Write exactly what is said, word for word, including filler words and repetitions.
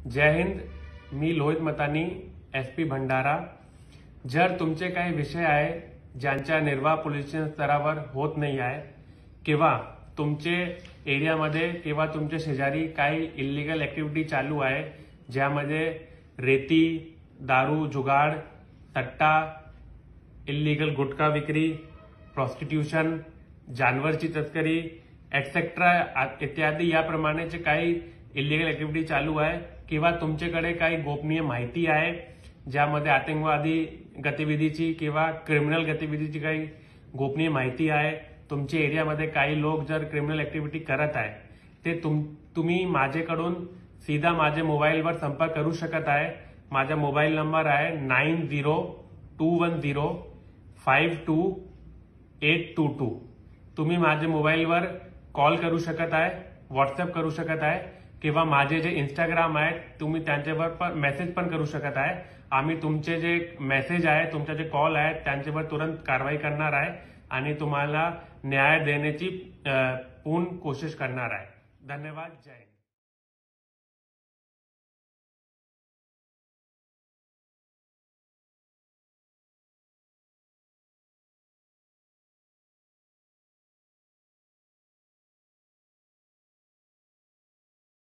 जय हिंद. मी लोहित मतानी, एसपी भंडारा. जर तुमचे काही विषय आहे ज्यांच्या निर्वाह पोलीस स्टेशन स्तरावर होत नाही आहे किंवा तुमचे एरियामध्ये किंवा तुमच्या शेजारी काही इल्लीगल ऍक्टिव्हिटी चालू आहे ज्यामध्ये रेती, दारू, जुगाड, सट्टा, इल्लीगल गुटखा विक्री, प्रॉस्टिट्यूशन, जानवरची तस्करी एटसेट्रा इत्यादी याप्रमाणेचे काही इल्लीगल ऍक्टिव्हिटी चालू आहे किंवा तुमच्याकडे काही गोपनीय माहिती आहे ज्यामध्ये आतंकवादी गतिविधीची किंवा क्रिमिनल गतिविधीची काही गोपनीय माहिती आहे, तुमच्या एरियामध्ये काही लोक जर क्रिमिनल ऍक्टिव्हिटी करत आहे ते तुम तुम्ही माझ्याकडून सीधा माझ्या मोबाईलवर संपर्क करू शकत आहे. माझा मोबाईल नंबर आहे nine zero two one zero five two eight two two. तुम्ही माझ्या मोबाईलवर कॉल करू शकत आहे, व्हॉट्सअप करू शकत आहे किंवा माझे जे इंस्टाग्राम आहे तुम्ही त्यांच्यावर पण मेसेज पण करू शकत आहे. आम्ही तुमचे जे मेसेज आहे, तुमचे जे कॉल आहेत त्यांच्यावर तुरंत कारवाई करणार आहे आणि तुम्हाला न्याय देण्याची पूर्ण कोशिश करणार आहे. धन्यवाद. जय हिंद.